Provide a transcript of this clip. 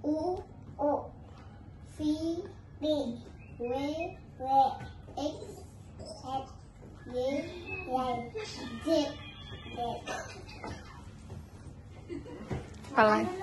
U O V B W X Y Z. Apa lagi?